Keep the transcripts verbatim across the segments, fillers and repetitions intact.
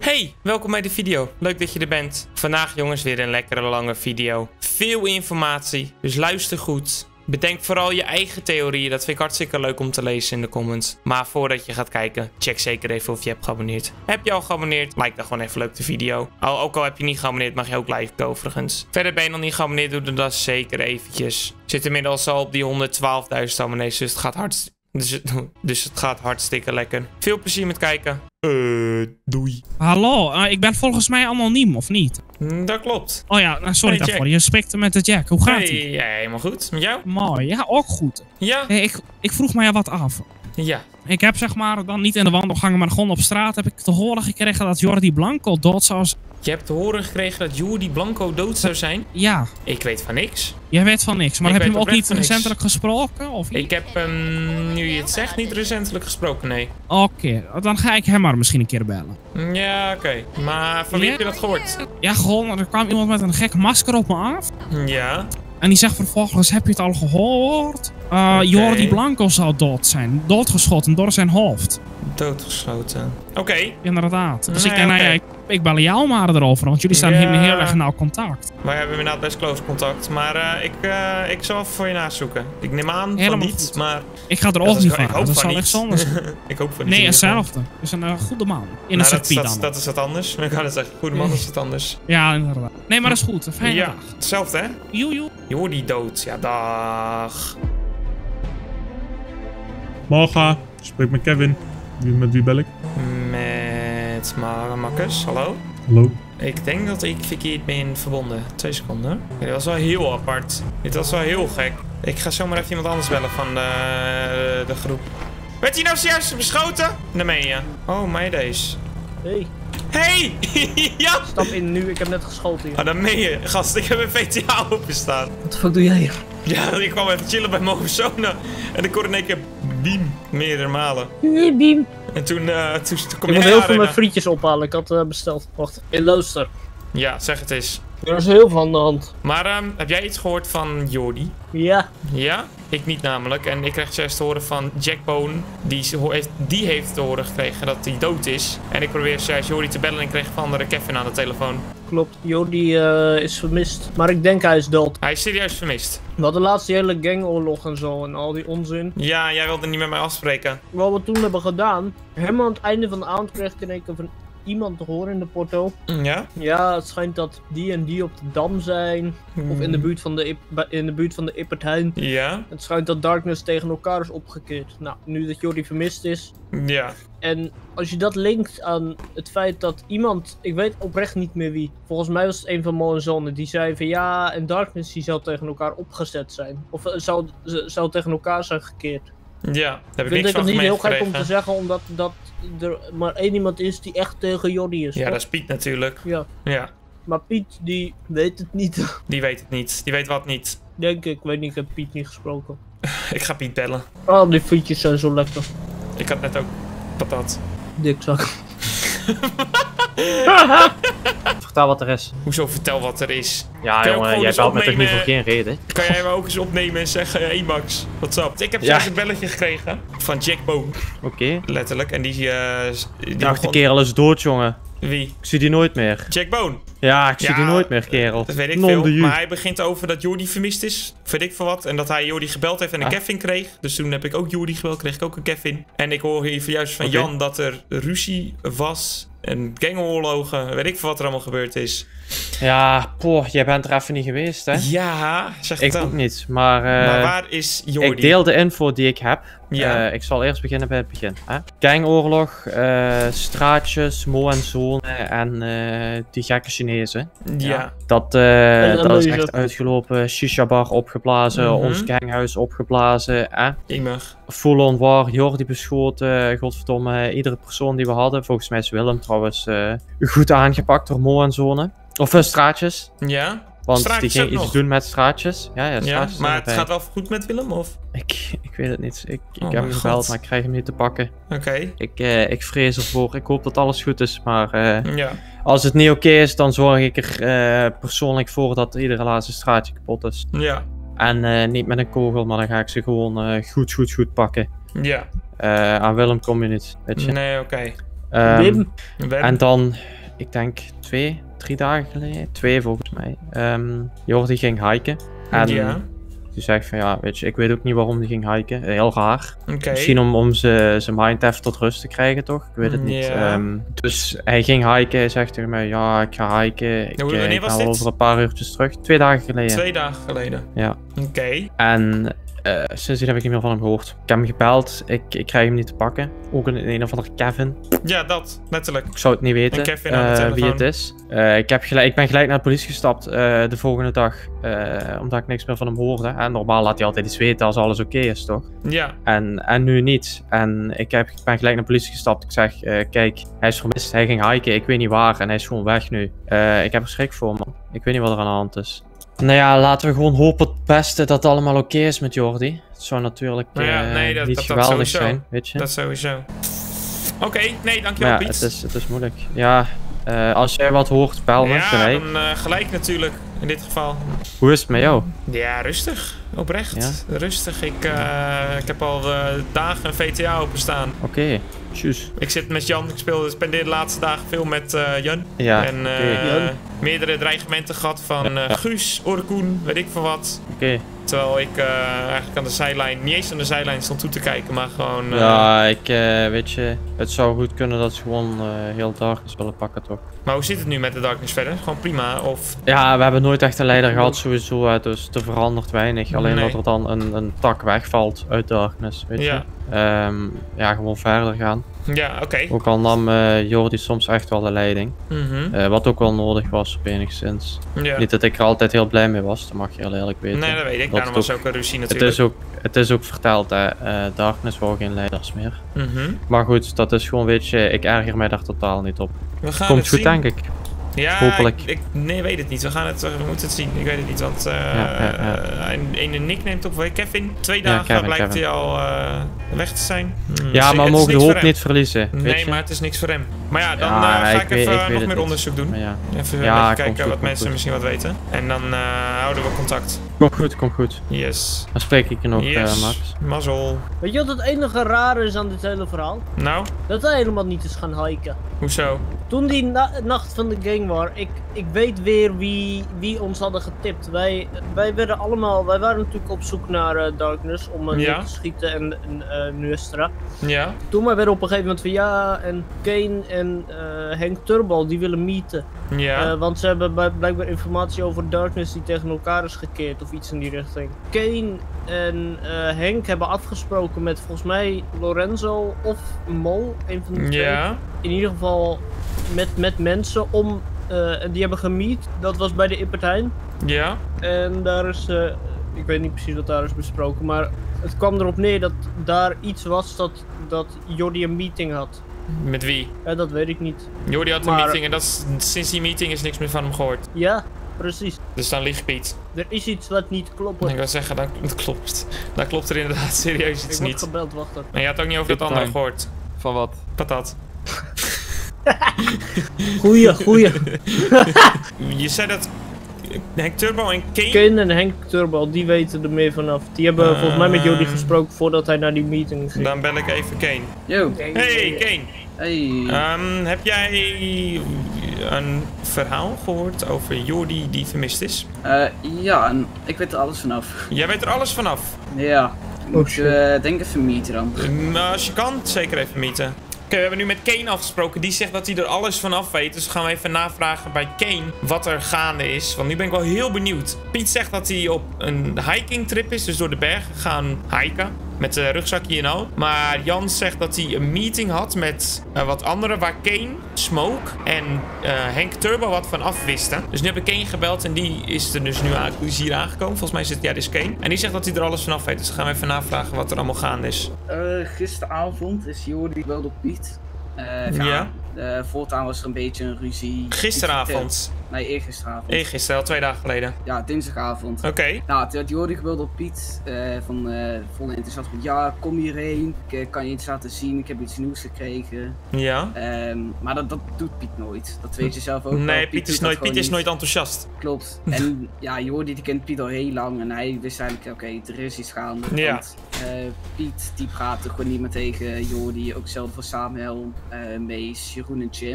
Hey, welkom bij de video. Leuk dat je er bent. Vandaag jongens weer een lekkere lange video. Veel informatie, dus luister goed. Bedenk vooral je eigen theorieën. Dat vind ik hartstikke leuk om te lezen in de comments. Maar voordat je gaat kijken, check zeker even of je hebt geabonneerd. Heb je al geabonneerd? Like dan gewoon even leuk de video. Al, ook al heb je niet geabonneerd, mag je ook liken overigens. Verder ben je nog niet geabonneerd, doe dat zeker eventjes. Zit inmiddels al op die honderdtwaalfduizend abonnees, dus het gaat hartstikke... Dus, dus het gaat hartstikke lekker. Veel plezier met kijken. Eh, uh, doei. Hallo, uh, ik ben volgens mij anoniem, of niet? Mm, dat klopt. Oh ja, nou, sorry Hey, daarvoor. Je spreekt met de Jack. Hoe gaat hey, ie? Ja, helemaal goed. Met jou? Mooi, ja, ook goed. Ja? Hey, ik, ik vroeg mij wat af. Ja. Ik heb zeg maar dan niet in de wandelgangen, maar gewoon op straat heb ik te horen gekregen dat Jordi Blanco dood zou zijn. Je hebt te horen gekregen dat Jordi Blanco dood zou zijn? Ja. Ik weet van niks. Jij weet van niks, maar Ik heb je weet hem ook niet oprecht van recentelijk gesproken? Of niet? Ik heb hem, nu je het zegt, niet recentelijk gesproken, nee. Oké, okay, dan ga ik hem maar misschien een keer bellen. Ja, oké. Okay. Maar van wie ja? heb je dat gehoord? Ja, gewoon, er kwam iemand met een gek masker op me af. Ja. En die zegt vervolgens, heb je het al gehoord? Uh, Okay. Jordi Blanco zou dood zijn. Doodgeschoten door zijn hoofd. Doodgeschoten. Oké. Okay. Inderdaad. Dus Nee, ik, nou okay. ja, ik, ik bel jou maar erover, want jullie staan ja. heel, heel erg nauw contact. Wij hebben inderdaad best close contact. Maar uh, ik, uh, ik zal even voor je nazoeken. Ik neem aan Helemaal van niet, goed. maar... Ik ga er Ja, ook dat niet is, van ik uit. hoop Dat van zal niet. echt anders. Ik hoop van niet. Nee, in ieder geval. hetzelfde. Het is een uh, goede man. In Nou, een circuit dat, dan. dat, dat is wat anders. Ik ga het zeggen. Goede man is wat anders. Ja, inderdaad. Nee, maar dat is goed. Een fijne Ja, dag. hetzelfde hè? Joe, joe. Jordi dood. Ja, dag. Morgen, spreek met Kevin. Wie, met wie bel ik? Met Marcus, hallo? Hallo. Ik denk dat ik verkeerd ben verbonden. Twee seconden. Ja, dit was wel heel apart. Dit was wel heel gek. Ik ga zomaar even iemand anders bellen van de, de groep. Werd hij nou zojuist beschoten? Dat meen je. Oh, mij deze. Hey, Hey! Ja! stap in nu, ik heb net geschoten hier. Oh, dat meen je. Gast, ik heb een V T A openstaan. Wat de fuck doe jij hier? Ja, ik kwam even chillen bij Moversona. En ik hoorde in één keer beam meerdere malen. Beam. En toen, uh, toen, toen kom Ik jij moet heel veel aanrennen. mijn frietjes ophalen, ik had uh, besteld. Wacht, hey, luister. Ja, zeg het eens. Er is heel veel aan de hand. Maar um, heb jij iets gehoord van Jordi? Ja. Ja? Ik niet namelijk. En ik kreeg zelfs te horen van Jackbone. Die, heeft, die heeft te horen gekregen dat hij dood is. En ik probeer zelfs Jordi te bellen en ik kreeg van andere Kevin aan de telefoon. Klopt, Jordi uh, is vermist. Maar ik denk hij is dood. Hij is serieus vermist. We hadden laatst die hele gangoorlog en zo en al die onzin. Ja, jij wilde niet met mij afspreken. Wat we toen hebben gedaan, helemaal aan het einde van de avond kreeg ik in één keer van iemand te horen in de porto. Ja? Ja, het schijnt dat die en die op de Dam zijn. Of in de buurt van de, Ip- in de, buurt van de Ippertuin. Ja? Het schijnt dat Darkness tegen elkaar is opgekeerd. Nou, nu dat Jordi vermist is. Ja. En als je dat linkt aan het feit dat iemand, ik weet oprecht niet meer wie. Volgens mij was het een van Mo en Zonne. Die zei van ja, en Darkness die zou tegen elkaar opgezet zijn. Of uh, zou, zou tegen elkaar zijn gekeerd. Ja, daar heb ik Vind niks ik van het niet heel gekregen. gek om te zeggen, omdat dat er maar één iemand is die echt tegen Jordi is. Ja, toch? dat is Piet natuurlijk. Ja. Ja, Maar Piet, die weet het niet. die weet het niet. Die weet wat niet. Denk ik, ik weet niet, ik heb Piet niet gesproken. Ik ga Piet bellen. Oh, die frietjes zijn zo lekker. Ik had net ook patat. Dikzak. Vertel wat er is. Hoezo vertel wat er is? Ja Kun je ook jongen, gewoon jij eens belt me toch niet opnemen? voor geen reden? Kan jij me ook eens opnemen en zeggen, hey Max, what's up? Ik heb Ja. zelfs een belletje gekregen van Jackbone, Oké. Okay. letterlijk. En die, uh, die Ik dacht, de begon- kerel is dood jongen. Wie? Ik zie die nooit meer. Jackbone. Ja, ik zie Ja, die nooit meer kerel. Dat weet ik Non veel. de jus. Maar hij begint over dat Jordi vermist is. Weet ik veel wat. En dat hij Jordi gebeld heeft en een Ah. Kevin kreeg. Dus toen heb ik ook Jordi gebeld, kreeg ik ook een Kevin. En ik hoor hier juist van Oké. Jan dat er ruzie was. En gangoorlogen. Weet ik veel wat er allemaal gebeurd is. Ja, poh, jij bent er even niet geweest hè? Ja, zeg het Ik dan. ook niet, maar... Uh, Maar waar is Jordi? ik deel de info die ik heb. Ja. Uh, ik zal eerst beginnen bij het begin. Hè? Gangoorlog, uh, straatjes, Mo en Zone en uh, die gekke Chinezen. Ja. Dat, uh, En dat is Leuze. echt uitgelopen. Shisha bar opgeblazen, Mhm. ons ganghuis opgeblazen. Hè? Immig. Full-on war, Jordi beschoten. Godverdomme, iedere persoon die we hadden. Volgens mij is Willem trouwens uh, goed aangepakt door Mo en Zone. Of uh, straatjes. Ja? Want Straatjes die ging ook iets nog? doen met straatjes. Ja, ja, Ja, straatjes. maar zijn het erbij. gaat wel goed met Willem, of? Ik, ik weet het niet. Ik, ik Oh heb mijn hem gebeld, God. maar ik krijg hem niet te pakken. Oké. Ik, uh, ik vrees ervoor. Ik hoop dat alles goed is. Maar uh, Ja. als het niet oké is, dan zorg ik er uh, persoonlijk voor dat iedere laatste straatje kapot is. Ja. En uh, niet met een kogel, maar dan ga ik ze gewoon uh, goed, goed, goed pakken. Ja. Uh, aan Willem kom je niet, weet je. Nee, oké. Um, Wim. We en dan ik denk twee, drie dagen geleden, twee volgens mij. Um, Jordi ging hiken. En Ja. die zegt van ja, weet je, ik weet ook niet waarom die ging hiken. Heel raar. Oké. Okay. Misschien om, om zijn mind even tot rust te krijgen, toch? Ik weet het niet. Ja. Um, dus hij ging hiken. Hij zegt tegen mij, ja, ik ga hiken. Ik, Ja, wanneer ik was ga dit? over een paar uurtjes terug. Twee dagen geleden. Twee dagen geleden. Ja. Oké. Okay. En uh, sindsdien heb ik niet meer van hem gehoord. Ik heb hem gebeld. Ik, ik krijg hem niet te pakken. Ook een, een of andere Kevin. Ja, dat. Letterlijk. Ik zou het niet weten Kevin aan de uh, wie het is. Uh, ik, heb gelijk, ik ben gelijk naar de politie gestapt uh, de volgende dag. Uh, omdat ik niks meer van hem hoorde. En normaal laat hij altijd iets weten als alles oké okay is, toch? Ja. En, en nu niet. En ik, heb, ik ben gelijk naar de politie gestapt. Ik zeg, uh, kijk, hij is vermist. Hij ging hiken. Ik weet niet waar. En hij is gewoon weg nu. Uh, ik heb er schrik voor, man. Ik weet niet wat er aan de hand is. Nou ja, laten we gewoon hopen het beste dat het allemaal oké okay is met Jordi. Het zou natuurlijk uh, nou ja, nee, dat, niet dat, geweldig dat zijn, weet je. Dat sowieso. Oké, okay, nee, dankjewel ja, Piet. Het is, het is moeilijk. Ja, uh, als jij wat hoort, bel me ja, gelijk. Ja, dan uh, gelijk natuurlijk, in dit geval. Hoe is het met jou? Ja, rustig. Oprecht. Ja? Rustig. Ik, uh, ik heb al uh, dagen een V T A openstaan. Oké, okay. Tjus. Ik zit met Jan. Ik speel, spendeer de laatste dagen veel met uh, Jan. Ja, En uh, okay. meerdere dreigementen gehad van uh, Guus, Orkoen, weet ik veel wat. Oké. Okay. Terwijl ik uh, eigenlijk aan de zijlijn, niet eens aan de zijlijn stond toe te kijken, maar gewoon... Uh... Ja, ik uh, weet je, het zou goed kunnen dat ze gewoon uh, heel Darkness willen pakken, toch? Maar hoe zit het nu met de Darkness verder? Gewoon prima, of... Ja, we hebben nooit echt een leider gehad sowieso, uh, dus er verandert weinig. Alleen nee. dat er dan een, een tak wegvalt uit Darkness, weet ja. je. Um, ja, gewoon verder gaan. Ja, oké. Okay. Ook al nam uh, Jordi soms echt wel de leiding. Mm-hmm. uh, wat ook wel nodig was op enigszins. Ja. Niet dat ik er altijd heel blij mee was, dat mag je heel eerlijk weten. Nee, dat weet ik. Daarom was ook een ruzie natuurlijk. Het is ook, het is ook verteld, hè. Uh, Darkness wou geen leiders meer. Mm-hmm. Maar goed, dat is gewoon, weet je, ik erger mij daar totaal niet op. We gaan Komt het goed, zien. denk ik. Ja, hopelijk. Ik, ik, nee, weet het niet. We gaan het, we moeten het zien. Ik weet het niet, want uh, ja, ja, ja. een, een nickname op Kevin. Twee dagen ja, Kevin, blijkt Kevin. hij al uh, weg te zijn. Hmm. Ja, maar we mogen de hoop niet verliezen. Nee, weet je? maar het is niks voor hem. Maar ja, dan ja, uh, ga ik, ik even weet, ik nog meer niet. onderzoek doen. Ja. Even ja, kijken goed, wat mensen goed. misschien wat weten. En dan uh, houden we contact. Kom goed, kom goed. Yes. Dan spreek ik je nog, yes. uh, Max. Mazzel. Weet je wat het enige rare is aan dit hele verhaal? Nou? Dat hij helemaal niet is gaan hiken. Hoezo? Toen die na nacht van de gang war, ik, ik weet weer wie, wie ons hadden getipt. Wij, wij werden allemaal, wij waren natuurlijk op zoek naar uh, Darkness om uh, ja. te schieten en, en uh, Nuestra. Ja. Toen maar werden op een gegeven moment van ja, en Kane en uh, Henk Turbo, die willen meeten. Ja. Uh, want ze hebben blijkbaar informatie over Darkness die tegen elkaar is gekeerd of iets in die richting. Kane en uh, Henk hebben afgesproken met volgens mij Lorenzo of Mol, een van de twee. Ja. In ieder geval met, met mensen om, uh, die hebben gemeet, dat was bij de Ippertijn. Ja. En daar is, uh, ik weet niet precies wat daar is besproken, maar het kwam erop neer dat daar iets was dat, dat Jordi een meeting had. Met wie? Uh, dat weet ik niet. Jordi had een maar, meeting en dat is, sinds die meeting is niks meer van hem gehoord. Ja, precies. Dus dan liegt Piet. Er is iets wat niet klopt. Ik wil zeggen, dat, dat klopt. Dan klopt er inderdaad serieus iets ik niet. Ik word gebeld, wacht even. En je had ook niet over dat andere gehoord. Van wat? Patat. Goeie, goeie. Je zei dat Henk Turbo en Kane... Kane en Henk Turbo, die weten er meer vanaf. Die hebben uh, volgens mij met Jordi gesproken voordat hij naar die meeting ging. Dan bel ik even Kane. Yo. Hey Kane. Hey. Um, heb jij een verhaal gehoord over Jordi die vermist is? Uh, ja, en ik weet er alles vanaf. Jij weet er alles vanaf? Ja. Ik moet uh, denk even meeten dan. Uh, als je kan, zeker even meeten. Oké, okay, we hebben nu met Kane afgesproken. Die zegt dat hij er alles vanaf weet. Dus gaan we even navragen bij Kane wat er gaande is. Want nu ben ik wel heel benieuwd. Piet zegt dat hij op een hiking trip is. Dus door de bergen gaan hiken. Met de rugzakje en al. Maar Jan zegt dat hij een meeting had met uh, wat anderen. Waar Kane, Smoke en uh, Henk Turbo wat van af wisten. Dus nu heb ik Kane gebeld. En die is er dus nu aan, die is hier aangekomen. Volgens mij zit ja, dit is Kane. En die zegt dat hij er alles vanaf weet. Dus dan gaan we even navragen wat er allemaal gaande is. Uh, gisteravond is Jordi wel door Piet. Uh, ja. ja. Uh, voortaan was er een beetje een ruzie. Gisteravond? Nee, eergisteravond. Eergisteren, al twee dagen geleden. Ja, dinsdagavond. Oké. Okay. Nou, toen had Jordi gebeld op Piet. Uh, van uh, vol enthousiast met ja, kom hierheen. Ik uh, kan je iets laten zien. Ik heb iets nieuws gekregen. Ja. Um, maar dat, dat doet Piet nooit. Dat weet je zelf ook. Nee, Piet, Piet, is nooit, Piet is nooit enthousiast. Klopt. En ja, Jordi die kent Piet al heel lang. En hij wist eigenlijk, oké, okay, er is iets gaande. Ja. Want uh, Piet die praatte gewoon niet meer tegen Jordi. Ook hetzelfde voor Samuel, uh, Mees, Jeroen en Chimp.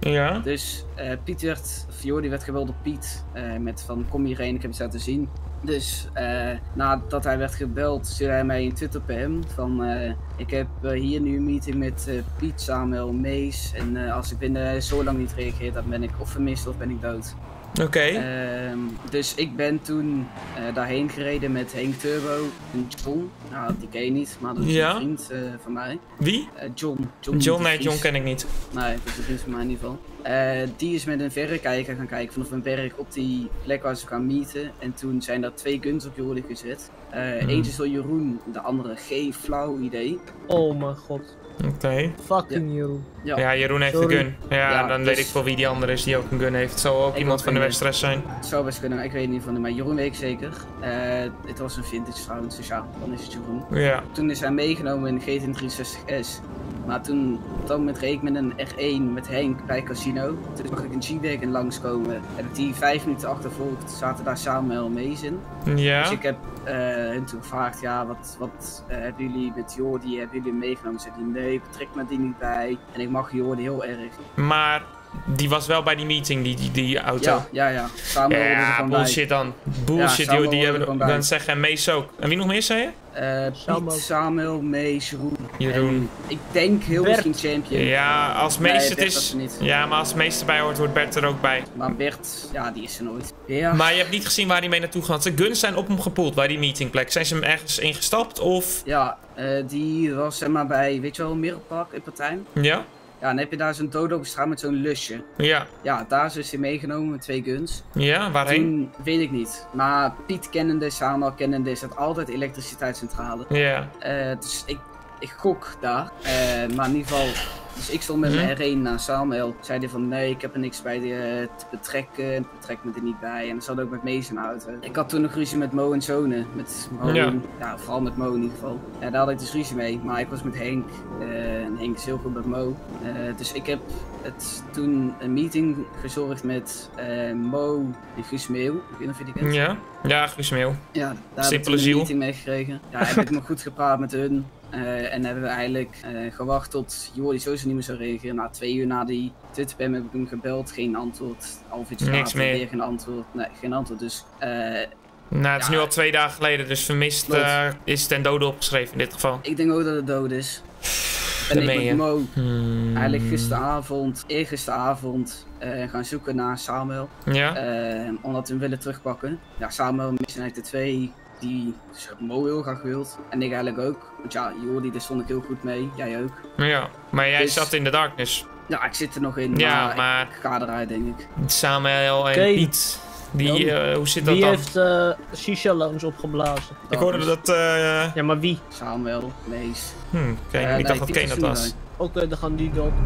Ja. Dus uh, Piet werd, of Jordi werd gebeld door Piet. Uh, met van kom hierheen, ik heb iets laten zien. Dus uh, nadat hij werd gebeld, stuurde hij mij een Twitter P M van uh, ik heb uh, hier nu een meeting met uh, Piet, Samuel, Mees. En uh, als ik binnen zo lang niet reageer, dan ben ik of vermist of ben ik dood. Oké. Okay. Uh, dus ik ben toen uh, daarheen gereden met Henk Turbo en John. Nou, die ken je niet, maar dat is ja. een vriend uh, van mij. Wie? Uh, John. John, John nee, John ken ik niet. Nee, dat is een vriend van mij in ieder geval. Uh, die is met een verrekijker gaan kijken vanaf een berg op die plek waar ze gaan meeten. En toen zijn er twee guns op Jordi gezet. Uh, hmm. Eentje is door Jeroen, de andere geen flauw idee. Oh mijn god. Oké. Okay. Fucking ja. Jeroen. Ja. ja, Jeroen heeft Sorry. een gun. Ja, ja dan dus... weet ik wel wie die andere is die ook een gun heeft. Het zal ook ik iemand van de Weststress zijn. Het zou best kunnen, ik weet niet van de, maar Jeroen weet ik zeker. Uh, het was een vintage trouwens, dus ja, dan is het Jeroen. Ja. Toen is hij meegenomen in de G T driehonderdzestig S. Maar toen, op dat moment reed ik met een R één met Henk bij Casino. Toen zag ik een G-Wagon langskomen. Heb ik die vijf minuten achtervolgd, zaten daar Samuel en Mees in. Ja. Dus ik heb uh, hun toen gevraagd, ja, wat, wat uh, hebben jullie met Jordi, hebben jullie hem meegenomen? Ze zei die, nee, betrek me die niet bij. En ik mag Jordi heel erg. Maar die was wel bij die meeting, die, die, die auto? Ja, ja, ja. Samuel ja, er bullshit bij. dan. Bullshit, ja, die, die hebben we gaan zeggen. En Mees ook. En wie nog meer, zei je? Uh, Piet, Samuel, Mees, Jeroen. Jeroen. Ik denk heel Bert. misschien champion. Ja, als Mees nee, het Bert is. Niet. Ja, maar als Mees erbij hoort, wordt Bert er ook bij. Maar Bert, ja, die is er nooit. Ja. Maar je hebt niet gezien waar hij mee naartoe gaat. De guns zijn op hem gepoeld bij die meetingplek. Zijn ze hem ergens ingestapt of? Ja, uh, die was zeg maar bij, weet je wel, Middelpark in Partijn. Ja. Ja, dan heb je daar zo'n dodo op straat met zo'n lusje. Ja. Ja, daar is hij meegenomen met twee guns. Ja, waarheen? Toen weet ik niet. Maar Piet kennende, Samuel kennende, is dat altijd elektriciteitscentrale. Ja. Uh, dus ik, ik gok daar. Uh, maar in ieder geval, dus ik stond met mijn R één naar Samuel. Zei hij van nee, ik heb er niks bij de, te betrekken. Betrek me er niet bij. En dat zat ook met Mees in de auto. Ik had toen nog ruzie met Mo en Zone. Met Mo, ja. ja, vooral met Mo in ieder geval. Ja, daar had ik dus ruzie mee. Maar ik was met Henk. Uh, en Henk is heel goed met Mo. Uh, dus ik heb het toen een meeting gezorgd met uh, Mo en Guus Meeuw. Ik weet niet of je die kent. Ja, ja Guus Meeuw. Ja, daar heb ik een meeting mee gekregen. Ja, heb ik nog goed gepraat met hun. Uh, en hebben we eigenlijk uh, gewacht tot Jordi sowieso niet meer zou reageren. Na twee uur na die Twitter P M heb ik hem gebeld, geen antwoord. Half iets later weer geen antwoord. Nee, geen antwoord. Dus. Uh, nou, het is ja, nu al twee dagen geleden, dus vermist uh, is ten dode opgeschreven in dit geval. Ik denk ook dat het dood is. En ik met Mo hmm. eigenlijk gisteravond, eergisteravond, uh, gaan zoeken naar Samuel. Ja. Uh, omdat we hem willen terugpakken. Ja, Samuel en Mees zijn eigenlijk de twee die dus Mo heel graag wilt. En ik eigenlijk ook. Want ja, Jordi, daar stond ik heel goed mee. Jij ook. Ja, maar jij dus, zat in de darkness. Ja, ik zit er nog in. Ja, maar, maar... ik ga eruit, denk ik. Samuel en okay. Piet. Die, uh, hoe zit dat wie dan? heeft uh, Shisha Lounge opgeblazen? Ik hoorde dat... Uh... Ja, maar wie? Samuel, Mees. Hmm, okay. uh, ik dacht nee, dat Kane dat was. Oké, okay, dan gaan die dan.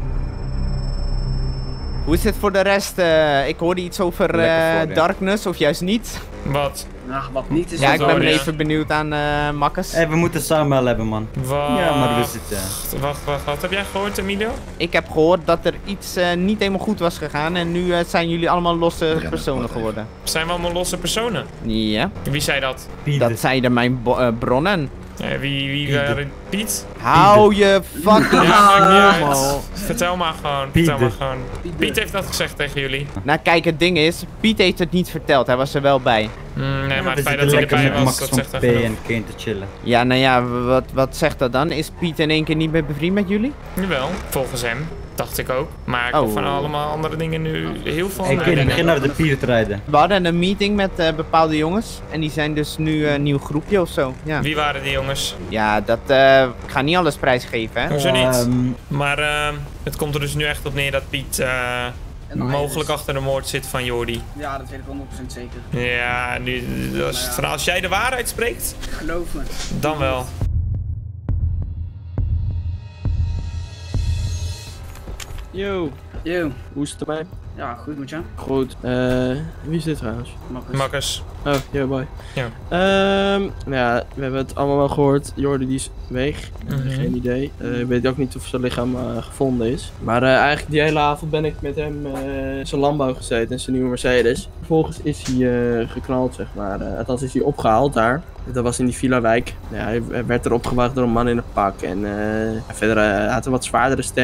Hoe is het voor de rest? Uh, ik hoorde iets over uh, Darkness, of juist niet. Wat? Nou, wat niet is Ja, ik ben hoor, even ja. benieuwd aan uh, Makkes. Hey, we moeten Samuel hebben, man. Wacht. Ja, maar we zitten. Wacht, wacht, wat heb jij gehoord, Emilio? Ik heb gehoord dat er iets uh, niet helemaal goed was gegaan en nu uh, zijn jullie allemaal losse personen geworden. Zijn we allemaal losse personen? Ja. Wie zei dat? Piet. Dat zeiden mijn uh, bronnen. Ja, wie, wie, uh, Piet? Hou je fucking ja, ja, Vertel maar gewoon, Piet. vertel maar gewoon. Piet heeft dat gezegd tegen jullie. Nou kijk, het ding is, Piet heeft het niet verteld, hij was er wel bij. Mm, nee, maar het feit dat hij erbij was, dat zegt even en Kane te chillen. Ja, nou ja, wat, wat zegt dat dan? Is Piet in één keer niet meer bevriend met jullie? Jawel, volgens hem. Dacht ik ook. Maar ik oh. heb van allemaal andere dingen nu heel veel... Ik hey, begin naar de pier te rijden. We hadden een meeting met uh, bepaalde jongens. En die zijn dus nu een uh, nieuw groepje of zo. Ja. Wie waren die jongens? Ja, dat... Uh, ik ga niet alles prijsgeven, hè. Hoezo niet? Um... Maar uh, het komt er dus nu echt op neer dat Piet... Uh, mogelijk achter de moord zit van Jordi. Ja, dat weet ik honderd procent zeker. Ja, nu, als, nou ja. als jij de waarheid spreekt... Geloof me. Dan wel. Yo. Yo. Hoe is het erbij? Ja, goed met jou. Goed. Uh, wie is dit trouwens? Makkers. Makkers. Oh, yo, bye. Ja. Um, ja, we hebben het allemaal wel gehoord. Jordi die is weg. Mm-hmm. Geen idee. Uh, ik weet ook niet of zijn lichaam uh, gevonden is. Maar uh, eigenlijk die hele avond ben ik met hem uh, in zijn landbouw gezeten, in zijn nieuwe Mercedes. Vervolgens is hij uh, geknald, zeg maar. Uh, althans is hij opgehaald daar. Dat was in die Villa-wijk. Ja, hij werd er opgewacht door een man in een pak. En uh, verder uh, had een wat zwaardere stem.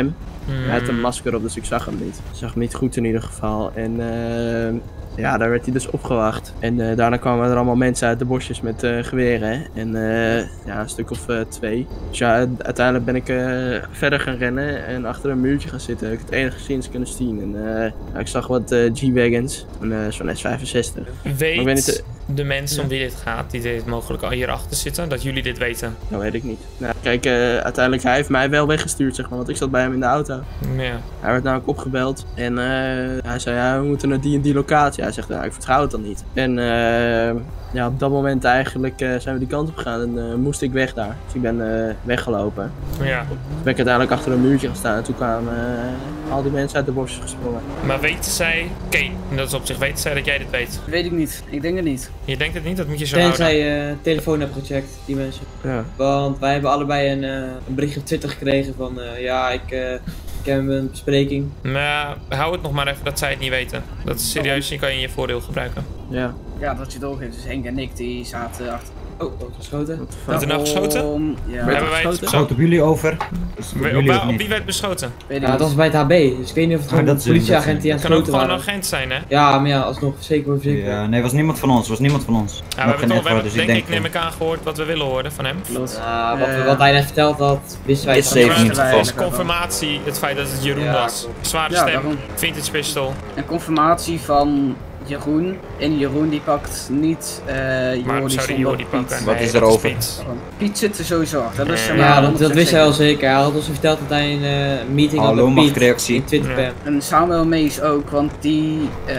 Hmm. Hij had een masker op, dus ik zag hem niet. Ik zag hem niet goed in ieder geval. En uh, ja, daar werd hij dus opgewacht. En uh, daarna kwamen er allemaal mensen uit de bosjes met uh, geweren. En uh, ja, een stuk of uh, twee. Dus ja, uiteindelijk ben ik uh, verder gaan rennen en achter een muurtje gaan zitten. Ik heb het enigszins kunnen zien. En uh, ja, ik zag wat uh, G-Wagons, uh, zo'n S vijfenzestig. Weet ik weet niet, uh, de mensen ja. om wie dit gaat, die dit mogelijk al hierachter zitten, dat jullie dit weten? Dat weet ik niet. Nou, kijk, uh, uiteindelijk hij heeft mij wel weggestuurd, zeg maar, want ik zat bij hem in de auto. Ja. Hij werd namelijk opgebeld en uh, hij zei, ja, we moeten naar die en die locatie. Hij zegt, nou, ik vertrouw het dan niet. En uh, ja, op dat moment eigenlijk uh, zijn we die kant op gegaan en uh, moest ik weg daar. Dus ik ben uh, weggelopen. Ja. Toen ben ik uiteindelijk achter een muurtje gaan staan en toen kwamen uh, al die mensen uit de bosjes gesprongen. Maar weten zij, oké, okay, dat is op zich, weten zij dat jij dit weet? Weet ik niet, ik denk het niet. Je denkt het niet, dat moet je zo Tenzij houden. je uh, telefoon hebt gecheckt, die mensen. Ja. Want wij hebben allebei een, uh, een berichtje op Twitter gekregen van, uh, ja, ik, uh, ik heb een bespreking. Maar hou het nog maar even dat zij het niet weten. Dat is serieus, die kan je in je voordeel gebruiken. Ja. Ja, dat je het ook heeft. Dus Henk en ik die zaten achter. Oh, wat geschoten? Wordt er nou geschoten? Ja. Hebben wij het Schoot op jullie over? We, op, op, op wie werd beschoten? Weet ja, dat was bij het H B, dus ik weet niet of het gewoon een politieagent die aan het schoten kan ook waren. gewoon een agent zijn, hè? Ja, maar ja, alsnog zeker voor zeker. Ja, nee, was niemand van ons, was niemand van ons. Ja, we hebben toch, we hebben, dus denk ik, neem ik aan gehoord wat we willen horen van hem. Uh, wat, uh, wat hij net verteld had, wisten wij is zeker niet het is confirmatie, het feit dat het Jeroen ja, was. Zware ja, stem, daarom. Vintage pistol. En confirmatie van Jeroen. En Jeroen die pakt niet uh, Waarom zou die Jordi pakken? Wat nee, is er over? Piet. Piet zit er sowieso achter. Dat is, ja, ja dat, dat wist hij wel zeker. Hij had ons verteld dat hij een uh, meeting Hallo, had met Piet reactie. in Twitter. Ja. En Samuel Mees ook, want die, uh,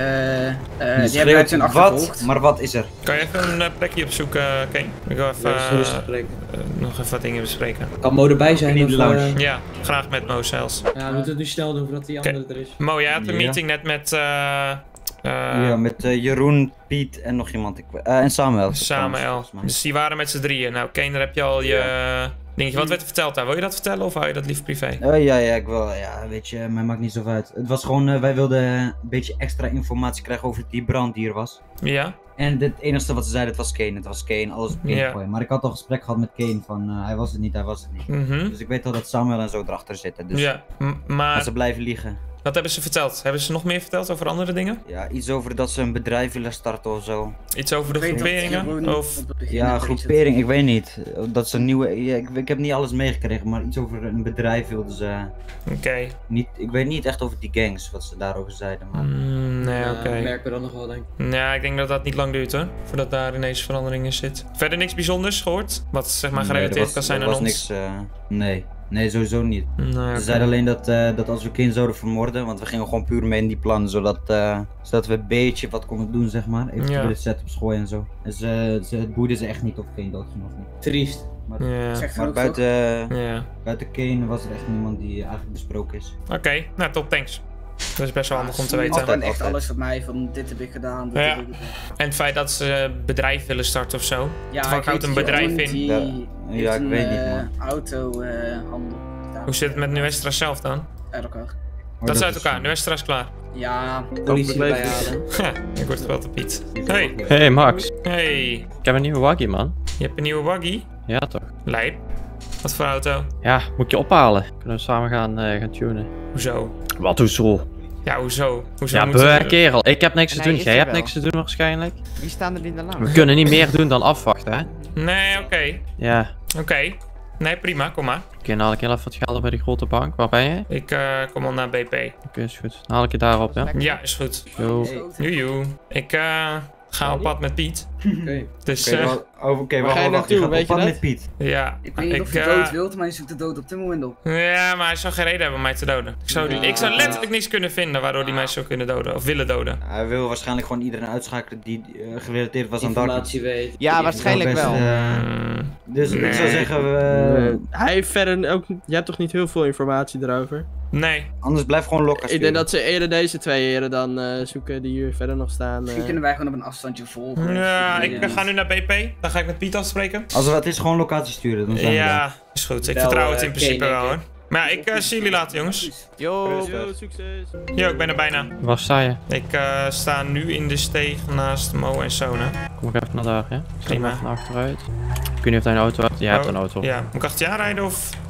uh, die hebben uit zijn achtervolgd. Wat? Maar wat is er? Kan je even een uh, plekje opzoeken, Kane? Ik wil even uh, uh, nog even wat dingen bespreken. Kan Mo erbij zijn? Of, uh... Ja, graag met Mo zelfs. Ja, we moeten het nu snel doen voordat die andere okay. er is. Mo, jij had een ja. meeting net met... Uh, Uh, ja, met uh, Jeroen, Piet en nog iemand. Ik, uh, en Samuel. Samuel. Dus die waren met z'n drieën. Nou, Kane, daar heb je al je ja. dingetje. Wat werd er verteld daar? Wil je dat vertellen of hou je dat liever privé? Uh, ja, ja, ik wil. Ja, weet je, mij maakt niet zo uit. Het was gewoon, uh, wij wilden een beetje extra informatie krijgen over die brand die er was. Ja. En het enige wat ze zeiden, het was Kane. Het was Kane, alles op Kane gooien. Ja. Maar ik had al een gesprek gehad met Kane van, uh, hij was het niet, hij was het niet. Mm-hmm. Dus ik weet al dat Samuel en zo erachter zitten. Dus ja, M- maar... maar ze blijven liegen. Wat hebben ze verteld? Hebben ze nog meer verteld over andere dingen? Ja, iets over dat ze een bedrijf willen starten of zo. Iets over de groeperingen? Of... Ja, groepering, ik weet niet. Dat ze een nieuwe... Ja, ik, ik heb niet alles meegekregen, maar iets over een bedrijf wilden ze... Oké. Okay. Niet, ik weet niet echt over die gangs, wat ze daarover zeiden, maar... Mm, nee, oké. Okay. Dat merken we dan nog wel, denk ik. Ja, ik denk dat dat niet lang duurt, hoor. Voordat daar ineens verandering in zit. Verder niks bijzonders gehoord? Wat, zeg maar, gerelateerd nee, was, kan zijn aan ons? Er was niks, uh, nee. Nee, sowieso niet. Nee, okay. Ze zeiden alleen dat, uh, dat als we Kane zouden vermoorden, want we gingen gewoon puur mee in die plan, zodat, uh, zodat we een beetje wat konden doen, zeg maar. Eventueel ja. de setups gooien en zo. Dus uh, ze, het boeide ze echt niet of Kane dood ging of niet. Triest. Maar, ja. maar buiten, ja. buiten Kane was er echt niemand die eigenlijk besproken is. Oké, okay. Nou top, thanks. Dat is best wel handig om te weten. En echt alles van mij, van dit heb ik gedaan. Dit ja. heb ik gedaan. En het feit dat ze een bedrijf willen starten of zo. Ja, wat houdt een bedrijf in? Die ja, ja ik een, weet niet, man. Auto uh, handel. Hoe zit het met Nuestra zelf dan? Uit elkaar. Oh, dat, dat is uit elkaar, Nuestra is klaar. Ja, politie bijhalen. Ik word wel te Piet. Hey. Hey Max. Hey. Ik heb een nieuwe waggie, man. Je hebt een nieuwe waggie? Ja toch. Lijp. Wat voor auto? Ja, moet je ophalen. Kunnen we samen gaan, uh, gaan tunen. Hoezo? Wat, hoezo? Ja, hoezo? hoezo ja, bewer kerel. Ik heb niks te doen. Jij hebt niks te doen waarschijnlijk. Wie staan er in de laan? We kunnen niet meer doen dan afwachten, hè? Nee, oké. Okay. Ja. Oké. Okay. Nee, prima. Kom maar. Oké, okay, haal ik heel even wat geld bij die grote bank. Waar ben je? Ik uh, kom al naar B P. Oké, okay, is goed. Dan haal ik je daarop, ja? Ja, is goed. Yo. Joejoe. Ik uh, ga op pad met Piet. Oké. Okay. Dus, Oké, uh, okay, well, okay, waar ga je naartoe, je weet je dat? Met Piet. Ja. Ik weet niet of je uh, dood wilt, maar je zoekt de dood op dit moment op. Ja, maar hij zou geen reden hebben om mij te doden. Ik zou, ja. ik zou letterlijk niks kunnen vinden waardoor hij mij zou kunnen doden. Of willen doden. Hij wil waarschijnlijk gewoon iedereen uitschakelen die uh, gerelateerd was aan informatie weet. Ja, waarschijnlijk best, wel. Uh, dus nee. Ik zou zeggen, we... Uh, hij heeft verder ook... Je hebt toch niet heel veel informatie erover? Nee. Anders blijf gewoon lokken. Ik denk dat ze eerder deze twee heren dan uh, zoeken die hier verder nog staan. Uh... Misschien kunnen wij gewoon op een afstandje volgen. Ja, ik uh, ga nu naar B P. Dan ga ik met Piet afspreken. Als we het is gewoon locatie sturen, dan zijn we Ja, daar. Is goed. Ik Wel, vertrouw uh, het in principe wel hoor. Maar ja, ik uh, zie jullie later jongens. Yo, Yo succes. Yo, ik ben er bijna. Waar sta je? Ik uh, sta nu in de steeg naast Mo en Sona. Kom ik even naar daar, ja? Prima. Even naar achteruit. Ik weet niet of hij een auto hebt. Jij oh, hebt een auto. Ja, moet ik achter je aanrijden of...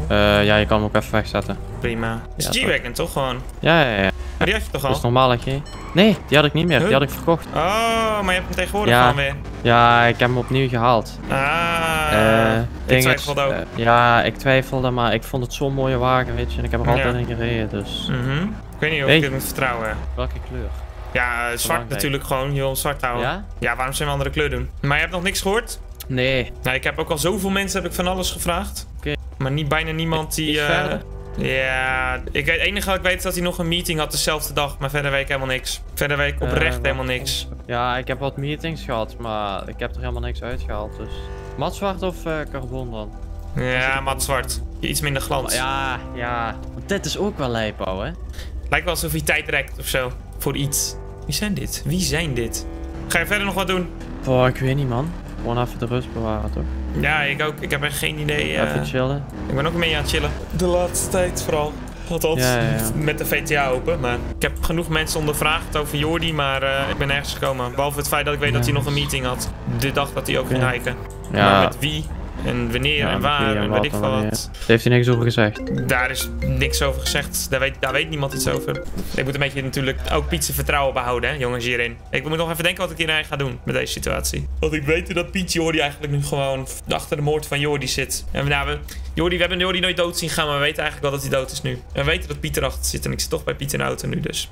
Uh, ja, je kan hem ook even wegzetten. Prima. Is Ja, G-Wagon toch gewoon? Ja, ja, ja. Maar die had je toch al? Dat is normaal, hè? Nee, die had ik niet meer. Huh? Die had ik verkocht. Oh, maar je hebt hem tegenwoordig Ja. gewoon weer. Ja, ik heb hem opnieuw gehaald. Ah, Uh, ik ding is, twijfelde ook. uh, ja, ik twijfelde, maar ik vond het zo'n mooie wagen, weet je. En ik heb er altijd Ja. in gereden, dus... Mhm. Ik weet niet of Hey. ik dit moet vertrouwen. Welke kleur? Ja, zwart Belangrijk. natuurlijk gewoon. Je wil zwart houden. Ja? Ja, waarom zijn we andere kleur doen? Maar je hebt nog niks gehoord? Nee. Nou, ik heb ook al zoveel mensen heb ik van alles gevraagd. Oké. Maar niet bijna niemand die... Iets eh, verder? Ja, ik weet, het enige wat ik weet is dat hij nog een meeting had dezelfde dag. Maar verder weet ik helemaal niks. Verder weet ik oprecht Uh, helemaal wat- niks. Ja, ik heb wat meetings gehad, maar ik heb er helemaal niks uitgehaald, dus... Matzwart of uh, carbon dan? Ja, mat zwart. Iets minder glans. Ja, ja. Want dit is ook wel lijpbouw, hè? Lijkt wel alsof hij tijd rekt of zo. Voor iets. Wie zijn dit? Wie zijn dit? Ga je verder nog wat doen? Oh, ik weet niet, man. Gewoon even de rust bewaren, toch? Ja, ik ook. Ik heb echt geen idee. Uh, Even chillen. Ik ben ook een beetje aan het chillen. De laatste tijd vooral. Althans, Ja, ja, ja. met de V T A open. Maar ik heb genoeg mensen ondervraagd over Jordi, maar uh, ik ben nergens gekomen. Behalve het feit dat ik weet Ja. dat hij nog een meeting had. De dag dat hij ook ging Ja. hiken. Ja. Maar met wie en wanneer Ja, en met waar wie en en wat weet ik en veel wanneer. wat. Daar heeft hij niks over gezegd. Daar is niks over gezegd. Daar weet, daar weet niemand iets over. Ik moet een beetje natuurlijk ook Pietje vertrouwen behouden, hè, jongens, hierin. Ik moet nog even denken wat ik hierin ga doen met deze situatie. Want ik weet dat Pietje Jordi eigenlijk nu gewoon achter de moord van Jordi zit. En nou, we, Jordi, we hebben Jordi nooit dood zien gaan, maar we weten eigenlijk wel dat hij dood is nu. En we weten dat Piet erachter zit en ik zit toch bij Piet in de auto nu, dus...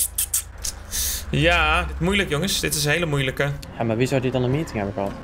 Ja, dit is moeilijk, jongens. Dit is een hele moeilijke. Ja, maar wie zou die dan een meeting hebben gehad?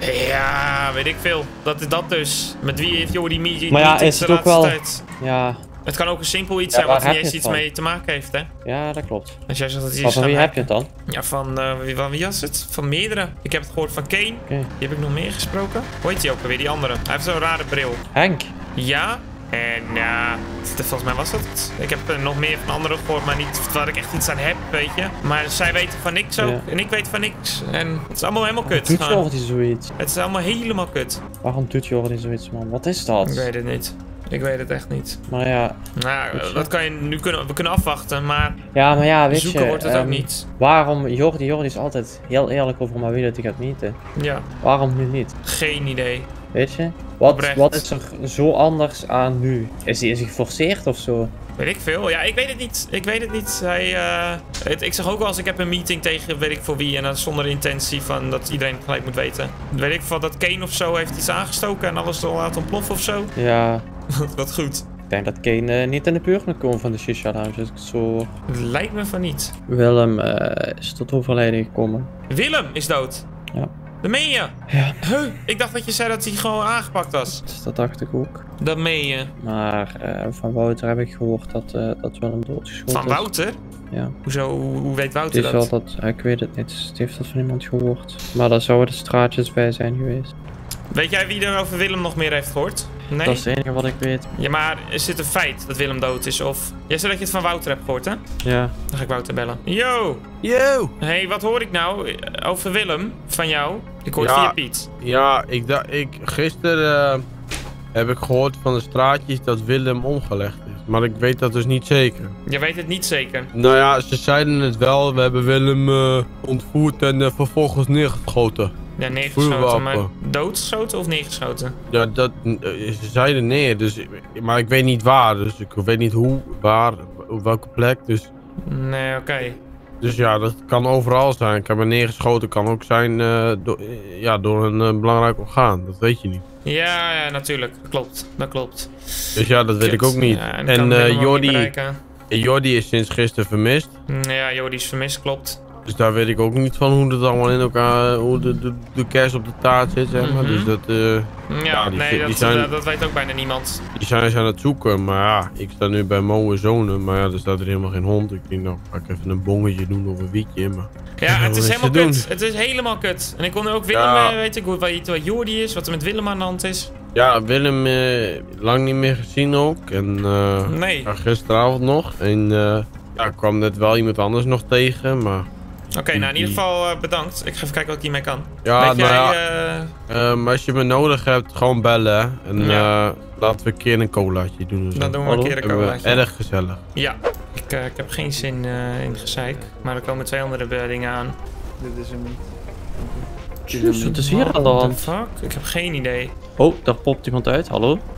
Ja, weet ik veel. Dat is dat dus. Met wie heeft Jordi meeting Maar ja, meetings is de het ook laatste wel... tijd? Ja, Het kan ook een simpel iets Ja, zijn wat waar niet heb eens je iets het mee te maken heeft, hè? ja, dat klopt. Als jij zegt dat hij Maar is van gaan wie heb je hiken. het dan? Ja, van, uh, wie, van wie was het? Van meerdere. Ik heb het gehoord van Kane. Oké. Die heb ik nog meer gesproken. Hoe heet die ook alweer, die andere? Hij heeft zo'n rare bril. Henk. Ja. En ja, volgens mij was dat het. Ik heb uh, nog meer van anderen gehoord, maar niet waar ik echt iets aan heb, weet je. Maar zij weten van niks ook. Ja. En ik weet van niks. En het is allemaal helemaal kut. Doet gewoon. Jordi zoiets? Het is allemaal helemaal kut. Waarom doet Jordi zoiets, man? Wat is dat? Ik weet het niet. Ik weet het echt niet. Maar ja... Nou, Weet je? dat kan je nu kunnen, we kunnen afwachten, maar Ja, maar ja, weet zoeken je... wordt het ehm, ook niet. Waarom... Jordi, Jordi is altijd heel eerlijk over maar wie dat hij gaat meeten. Ja, Waarom nu niet? geen idee. Weet je? Wat, Oprecht. wat is er zo anders aan nu? Is hij is hij geforceerd of zo? Weet ik veel. Ja, ik weet het niet. Ik weet het niet. Hij, eh, het, ik zeg ook wel als ik heb een meeting tegen weet ik voor wie en dan zonder intentie van dat iedereen gelijk moet weten. Weet ik van dat Kane of zo heeft iets aangestoken en alles al laten ontploffen of zo. Ja... Wat goed. Ik denk dat Kane eh, niet in de buurt moet komen van de Shisha Lounge. Als ik het zo... Lijkt me van niet. Willem eh, is tot overlijden gekomen. Willem is dood. Ja. Dat meen je? Ja. Huh? Ik dacht dat je zei dat hij gewoon aangepakt was. Dus dat dacht ik ook. Dat meen je. Maar eh, van Wouter heb ik gehoord dat, eh dat Willem doodgeschoten Van is. Wouter? Ja. Hoezo? Hoe, hoe weet Het Wouter is dat? wel dat... Ik weet het niet. Het heeft dat van iemand gehoord. Maar daar zouden de straatjes bij zijn geweest. Weet jij wie er over Willem nog meer heeft gehoord? Nee? Dat is het enige wat ik weet. Ja, maar is het een feit dat Willem dood is? Of... Jij zei dat je het van Wouter hebt gehoord, hè? Ja. Dan ga ik Wouter bellen. Yo! Yo! Hey, wat hoor ik nou eh, over Willem van jou? Ik hoor het Ja. via Piet. Ja, ik dacht, ik, gisteren eh, heb ik gehoord van de straatjes dat Willem omgelegd is. Maar ik weet dat dus niet zeker. Je weet het niet zeker. Nou ja, ze zeiden het wel. We hebben Willem eh, ontvoerd en eh, vervolgens neergeschoten. Ja, neergeschoten, Vuurwapen. maar doodgeschoten of neergeschoten? Ja, dat, eh, ze zeiden neer, dus, maar ik weet niet waar. Dus ik weet niet hoe, waar, op welke plek. Dus, Nee, oké. dus ja, dat kan overal zijn. Ik heb er neergeschoten, kan ook zijn eh, door, eh, ja, door een eh, belangrijk orgaan. Dat weet je niet. Ja, ja, natuurlijk. Dat klopt. Dat klopt. Dus ja, dat weet ik ook niet. Ja, en en kan eh, Willem ook niet Jordi, bereiken. Jordi is sinds gisteren vermist. Ja, Jordi is vermist, klopt. Dus daar weet ik ook niet van hoe het allemaal in elkaar, hoe de, de, de kerst op de taart zit, zeg maar. Mhm. Dus dat, eh, Ja, die, nee, die dat, zijn, dat, dat weet ook bijna niemand. die zijn ze aan het zoeken. Maar ja, ik sta nu bij Mo en Zonen, maar ja, er staat er helemaal geen hond. Ik denk, nou, ga ik even een bongetje doen of een wietje, maar... Ja, het Wat is is helemaal te doen? kut. Het is helemaal kut. En ik kon ook Willem, Ja. eh, weet ik hoe, weet wat Jordi is, wat er met Willem aan de hand is. Ja, Willem, eh, lang niet meer gezien ook. En eh, Nee. ja, gisteravond nog. En eh, ja, ik kwam net wel iemand anders nog tegen, maar... Oké, nou in ieder geval uh, bedankt. Ik ga even kijken wat ik hiermee kan. Ja, Weet nou jij, ja, uh... um, als je me nodig hebt, gewoon bellen. Hè. En Ja. uh, laten we een keer een colaatje doen. Dan doen we een keer een Hebben we colaatje. Erg gezellig. Ja, ik, uh, ik heb geen zin uh, in gezeik. Maar er komen twee andere dingen aan. Dit is hem niet. Jezus, wat is hier aan de What the hand? fuck? Ik heb geen idee. Oh, daar popt iemand uit. Hallo?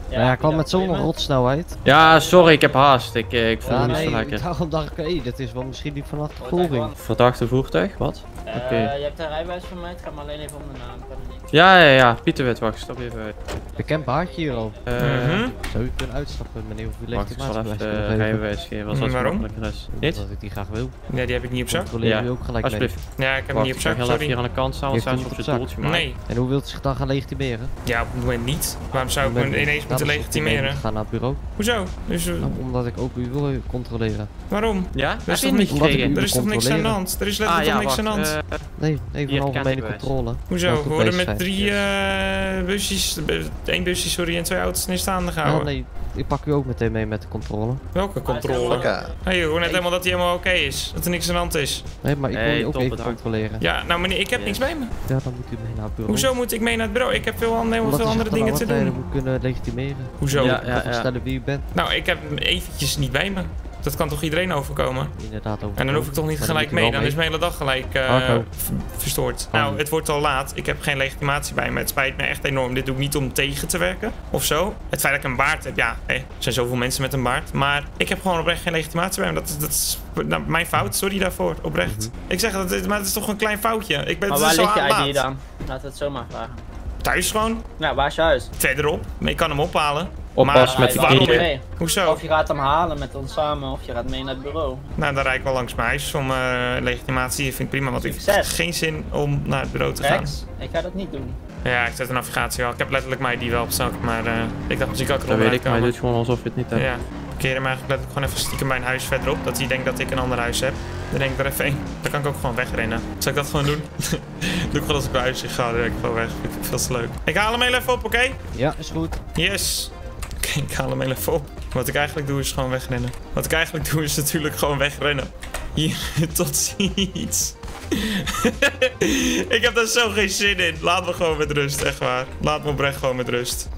Ja, hij kwam met zo'n rotsnelheid. Ja, sorry, ik heb haast. Ik, eh, ik voel Ja, me niet nee, zo lekker. daarom dacht ik, hé, dat is wel misschien niet vanaf de volging. Verdachte voertuig, wat? Uh, Oké. Okay. Je hebt een rijbewijs van mij, het gaat maar alleen even om de naam. Kan het niet. Ja, ja, ja. Pieter Witwacht, stap even uit. Bekend baardje hier al. Uh, mm-hmm. Zou u kunnen uitstappen, meneer, of u wacht, ik zal even uh, rijbewijs geven, als dat makkelijker is. Niet? Dat ik die graag wil. Nee, die heb ik niet op zak. Controleer u ook gelijk alsjeblieft. mee. Ja, ik heb hem niet op zak, sorry. Ik ga hier aan de kant staan, want zijn ze op zijn doeltje maar. Nee. En hoe wilt u zich dan gaan legitimeren? Ja, op het moment niet. Waarom zou ik me ineens moeten legitimeren? Ga naar het bureau. Hoezo? Dus, uh... nou, omdat ik ook u wil controleren. Waarom? Ja? Er is toch, niet er is toch niks aan de hand? Er is letterlijk ah, ja, toch niks wacht. aan de hand? Uh, nee, even een algemene controle. Hoezo? We worden met drie uh, busjes, één busje sorry en twee auto's in staande gehouden. Ja, nee, ik pak u ook meteen mee met de controle. Welke controle? Okay. Hey, je hoort net helemaal dat hij helemaal oké okay is. Dat er niks aan de hand is. Nee, maar ik wil hey, je ook even bedankt. controleren. Ja, nou meneer, ik heb yes. niks bij me. Ja, dan moet u mee naar het bureau. Hoezo moet ik mee naar het bureau? Ik heb veel, helemaal veel andere dingen te doen. Dat moet kunnen legitimeren. Hoezo? Ja, ja, ja. Stellen wie u bent. Nou, ik heb hem eventjes niet bij me. Dat kan toch iedereen overkomen? Inderdaad overkomen. En dan hoef ik toch niet maar gelijk mee. mee, dan mee. is mijn hele dag gelijk uh, verstoord. Oh. Nou, het wordt al laat. Ik heb geen legitimatie bij me. Het spijt me echt enorm. Dit doe ik niet om tegen te werken of zo. Het feit dat ik een baard heb, ja, hey, er zijn zoveel mensen met een baard. Maar ik heb gewoon oprecht geen legitimatie bij me. Dat is, dat is nou, mijn fout. Sorry daarvoor, oprecht. Mm-hmm. Ik zeg dat, maar het is toch een klein foutje. Ik ben, maar waar ligt je I D dan? Laten we het zo maar vragen. Thuis gewoon. Ja, waar is je huis? Verderop. Maar ik kan hem ophalen. Oppas maar, met de waarom mee? Hoezo? Of je gaat hem halen met ons samen, of je gaat mee naar het bureau. Nou, dan rijd ik wel langs mijn huis om uh, legitimatie. Vind ik prima, want ik heb geen zin om naar het bureau te Rex, gaan. Ik ga dat niet doen. Ja, ik zet de navigatie wel. Ik heb letterlijk mijn I D wel op zak, maar uh, ik dacht misschien kan ik erop Dat weet ik, maar je doet gewoon alsof je het niet hebt. Ja, parkeer hem eigenlijk letterlijk gewoon even stiekem bij een huis verderop. Dat hij denkt dat ik een ander huis heb. Dan denk ik er even één. Dan kan ik ook gewoon wegrennen. Zal ik dat gewoon doen? Doe ik gewoon als ik bij huis ga, dan ben ik gewoon weg. Vind ik veel te leuk. Ik haal hem heel even op, oké? Okay? Ja, is goed. Yes. Oké, okay, ik haal hem heel even op. Wat ik eigenlijk doe is gewoon wegrennen. Wat ik eigenlijk doe is natuurlijk gewoon wegrennen. Hier, tot ziens. Ik heb daar zo geen zin in. Laat me gewoon met rust, echt waar. Laat me oprecht gewoon met rust.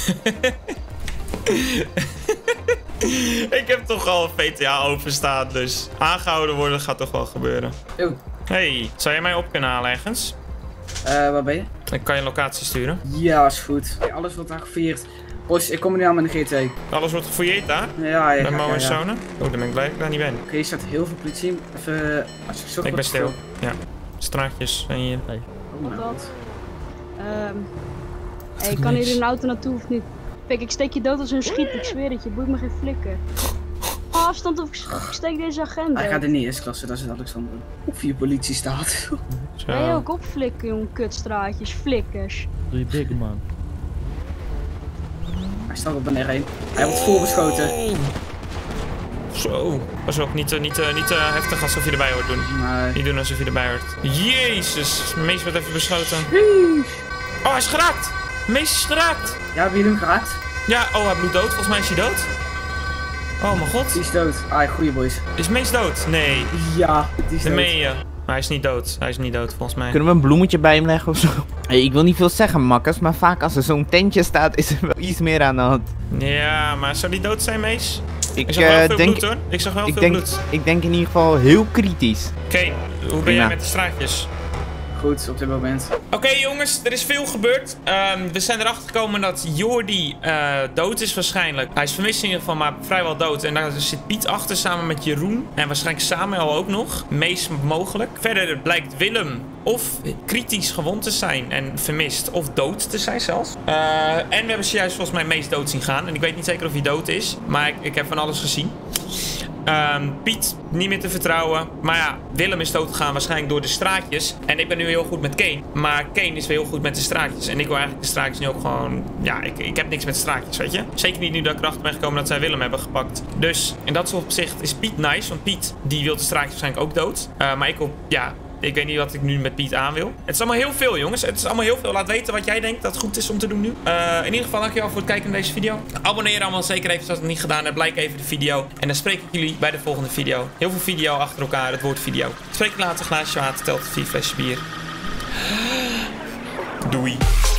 Ik heb toch al een V T A openstaan, dus aangehouden worden gaat toch wel gebeuren. Yo. Hey, zou jij mij op kunnen halen ergens? Eh, uh, waar ben je? Ik kan je locatie sturen. Ja, is goed. Hey, alles wordt daar gefouilleerd. Bos, ik kom er nu aan met een G T. Alles wordt gefouilleerd daar? Ja, ja. Bij Mo en ja, Sone? Ja. Oh, dan ben ik blij dat ik daar niet ben. Oké, okay, er staat heel veel politie. Even... Als je ik ben stil. Ja. Straatjes zijn hier. Hey. Wat dat? Um, hey, ik kan hier in een auto naartoe of niet? Pik, ik steek je dood als een schiet, ik zweer het je, boeit me geen flikker. Oh, afstand of ik steek deze agent. Hij gaat in de eerste klasse, dat is Alexander. Of hier politie staat. Jij ook opflikken, jongen, kutstraatjes, flikkers. Doe je dik, man. Hij staat op een R één. Hij wordt voorgeschoten. Oh. Zo. Pas op, niet, uh, niet, uh, niet uh, heftig alsof je erbij hoort doen. Nee. Niet doen alsof je erbij hoort. Jezus, Mees wordt even beschoten. Oh, hij is geraakt. Mees is geraakt. Ja, hebben jullie hem geraakt? Ja, oh, hij bloedt dood. Volgens mij is hij dood. Oh mijn god. Die is dood. Ah, goeie boys. Is Mees dood? Nee. Ja, die is dood. meen je. Maar hij is niet dood. Hij is niet dood, volgens mij. Kunnen we een bloemetje bij hem leggen of zo? Hey, ik wil niet veel zeggen, makkers, maar vaak als er zo'n tentje staat, is er wel iets meer aan de hand. Ja, maar zou die dood zijn, Mees? Ik, ik zag wel uh, veel denk, bloed, hoor. Ik zag wel ik veel denk, bloed. Ik denk in ieder geval heel kritisch. Oké, okay, hoe ben Prima. jij met de straatjes? Goed, op dit moment. Oké okay, jongens, er is veel gebeurd. Um, we zijn erachter gekomen dat Jordi uh, dood is waarschijnlijk. Hij is vermist in ieder geval, maar vrijwel dood. En daar zit Piet achter samen met Jeroen. En waarschijnlijk Samuel ook nog. Meest mogelijk. Verder blijkt Willem of kritisch gewond te zijn en vermist. Of dood te zijn zelfs. Uh, en we hebben zojuist volgens mij Meest dood zien gaan. En ik weet niet zeker of hij dood is. Maar ik, ik heb van alles gezien. Um, Piet, niet meer te vertrouwen. Maar ja, Willem is doodgegaan waarschijnlijk door de straatjes. En ik ben nu heel goed met Kane. Maar Kane is weer heel goed met de straatjes. En ik wil eigenlijk de straatjes nu ook gewoon... Ja, ik, ik heb niks met straatjes, weet je. Zeker niet nu dat ik erachter ben gekomen dat zij Willem hebben gepakt. Dus in dat opzicht is Piet nice. Want Piet, die wil de straatjes waarschijnlijk ook dood. Uh, maar ik wil, ja... Ik weet niet wat ik nu met Piet aan wil. Het is allemaal heel veel, jongens. Het is allemaal heel veel. Laat weten wat jij denkt dat goed is om te doen nu. Uh, in ieder geval, dankjewel voor het kijken naar deze video. Abonneer allemaal zeker even als je het niet gedaan hebt. Like even de video. En dan spreek ik jullie bij de volgende video. Heel veel video achter elkaar. Het woord video. Spreek je later. Glaasje water. Telt vier flesjes bier. Doei.